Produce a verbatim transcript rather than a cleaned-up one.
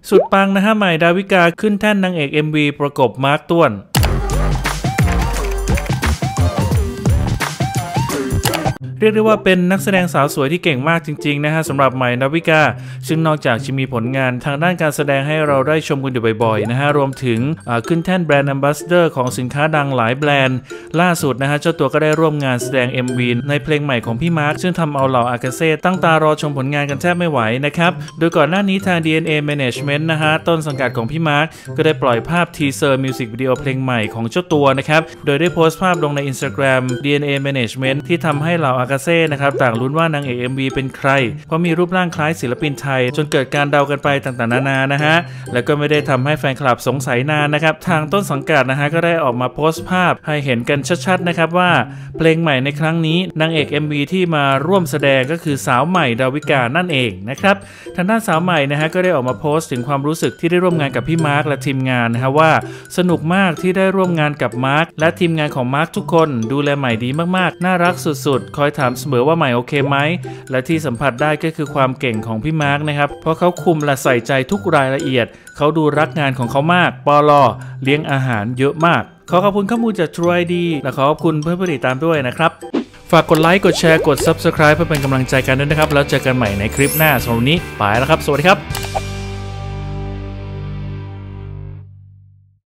สุดปังนะฮะใหม่ดาวิกาขึ้นแท่นนางเอก เอ็ม วี ประกบมาร์คต้วนเรียกได้ว่าเป็นนักแสดงสาวสวยที่เก่งมากจริงๆนะฮะสำหรับใหม่ดาวิกาซึ่งนอกจากจะมีผลงานทางด้านการแสดงให้เราได้ชมกันอยู่บ่อยๆนะฮะรวมถึงขึ้นแท่นแบรนด์แอมบาสเดอร์ของสินค้าดังหลายแบรนด์ล่าสุดนะฮะเจ้าตัวก็ได้ร่วมงานแสดง เอ็ม วี ในเพลงใหม่ของพี่มาร์คซึ่งทำเอาเหล่าอากาเซ่ตั้งตารอชมผลงานกันแทบไม่ไหวนะครับโดยก่อนหน้านี้ทาง ดี เอ็น เอ Management นะฮะต้นสังกัดของพี่มาร์คก็ได้ปล่อยภาพทีเซอร์มิวสิกวิดีโอเพลงใหม่ของเจ้าตัวนะครับโดยได้โพสต์ภาพลงใน Instagram ดี เอ็น เอ Management ที่ทำให้เหล่าอากาเซ่นะครับต่างลุ้นว่านางเอก เอ็ม วี เป็นใครเพราะมีรูปร่างคล้ายศิลปินไทยจนเกิดการเดากันไปต่างๆนานานะฮะแล้วก็ไม่ได้ทำให้แฟนคลับสงสัยนานนะครับทางต้นสังกัดนะฮะก็ได้ออกมาโพสต์ภาพให้เห็นกันชัดๆนะครับว่าเพลงใหม่ในครั้งนี้นางเอก เอ็ม วี ที่มาร่วมแสดงก็คือสาวใหม่ดาวิกานั่นเองนะครับทางด้านสาวใหม่นะฮะก็ได้ออกมาโพสต์ถึงความรู้สึกที่ได้ร่วมงานกับพี่มาร์คและทีมงานนะฮะว่าสนุกมากที่ได้ร่วมงานกับมาร์คและทีมงานของมาร์คทุกคนดูแลใหม่ดีมากๆน่ารักสุดๆคอยถามเสมอว่าใหม่โอเคไหมและที่สัมผัสได้ก็คือความเก่งของพี่มาร์คนะครับเพราะเขาคุมและใส่ใจทุกรายละเอียดเขาดูรักงานของเขามากปลอเลี้ยงอาหารเยอะมากขอขอบคุณข้อมูลจาก True ไอ ดี และขอขอบคุณเพื่อนผู้ติดตามด้วยนะครับฝากกดไลค์กดแชร์กด Subscribe เพื่อเป็นกำลังใจกันด้วยนะครับแล้วเจอกันใหม่ในคลิปหน้าสำหรับวันนี้ไปแล้วครับสวัสดีครับ